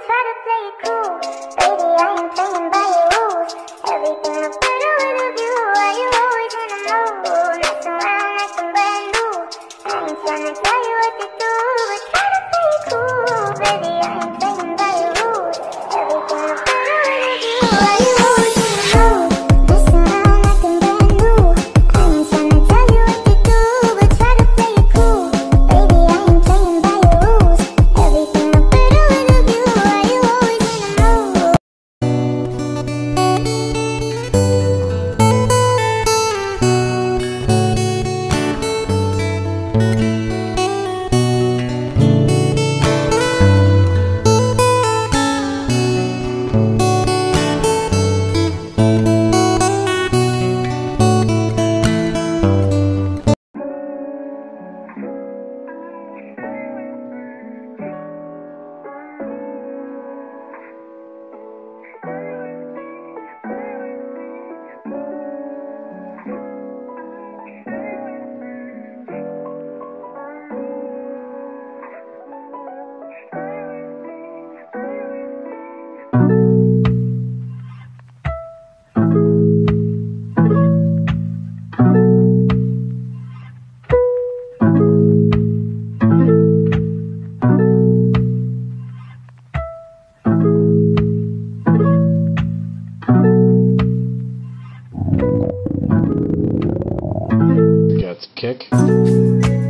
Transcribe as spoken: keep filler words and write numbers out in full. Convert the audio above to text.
try to play it cool. Baby, I ain't playing by your rules. Everything looks better with a view. Why you always in the mood? Messing around like I'm brand new. I ain't trying to tell you what to do, but try to play it cool. Baby, I ain't playing by your rules. Everything looks better with a view. Why you always in the mood? Messing around like I'm brand new. I ain't trying to tell you what to do, but try to play it cool. Baby, I ain't playing by your rules. Everything looks better with a view. Why you always in the mood? Got the kick.